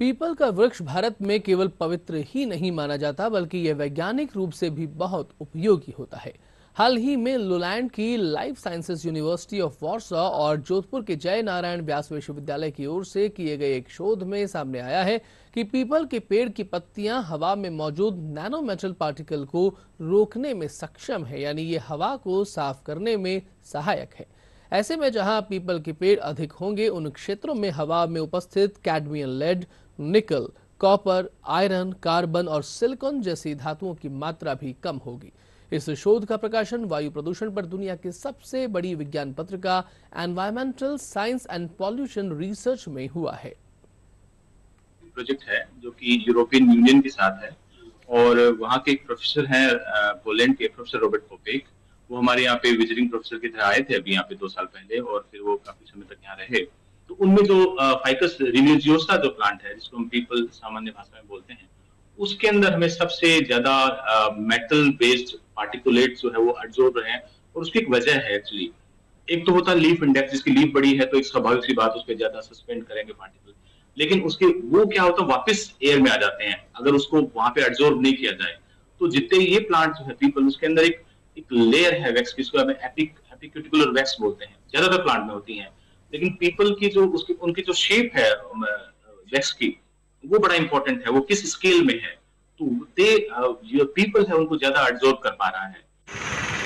People का वृक्ष भारत में केवल पवित्र ही नहीं माना जाता बल्कि यह वैज्ञानिक रूप से भी बहुत उपयोगी होता है। हाल ही में लुलैंड की life sciences university of Warsaw और जोधपुर के जय नारायण व्यास विश्वविद्यालय की ओर से किए गए एक शोध में सामने आया है कि पीपल के पेड़ की पत्तियां हवा में मौजूद नैनो मेटल पार्टिकल को रोकने में सक्षम है, यानी ये हवा को साफ करने में सहायक है। ऐसे में जहां पीपल के पेड़ अधिक होंगे, उन क्षेत्रों में हवा में उपस्थित cadmium, lead, nickel, copper, iron, carbon और सिलिकॉन जैसी धातुओं की मात्रा भी कम होगी। इस शोध का प्रकाशन वायु प्रदूषण पर दुनिया की सबसे बड़ी विज्ञान पत्रिका environmental science and pollution research में हुआ है। प्रोजेक्ट है जो कि यूरोपियन यूनियन के साथ है और वहाँ के एक प्रोफेसर हैं, पोलैंड के प्रोफेसर रॉबर्ट पोपेक। वो हमारे यहाँ पे विजिटिंग प्रोफेसर की तरह आए थे अभी यहाँ पे 2 साल पहले और फिर वो काफी समय तक यहाँ रहे। तो उनमें जो फाइकस रिलीजियोसा जो प्लांट है, जिसको हम पीपल सामान्य भाषा में बोलते हैं, उसके अंदर हमें सबसे ज्यादा मेटल बेस्ड पार्टिकुलेट जो है वो एब्जॉर्ब रहे हैं। और उसकी एक वजह है एक्चुअली, एक तो होता है लीफ इंडेक्स, जिसकी लीफ बड़ी है तो एक स्वाभाविक सी बात, उस पर ज्यादा सस्पेंड करेंगे पार्टिकल। लेकिन उसके वो क्या होता है, वापस एयर में आ जाते हैं अगर उसको वहां पे एब्जॉर्ब नहीं किया जाए। तो जितने ये प्लांट जो है पीपल, उसके अंदर एक लेयर है वैक्स की, जिसको हमें एपिक्यूटिकुलर वैक्स बोलते हैं, ज्यादातर प्लांट में होती है। लेकिन पीपल की जो उसकी उनकी जो शेप है वैक्स की, वो बड़ा इंपॉर्टेंट है, वो किस स्केल में है। तो दे जो पीपल है उनको ज्यादा एब्जॉर्ब कर पा रहा है।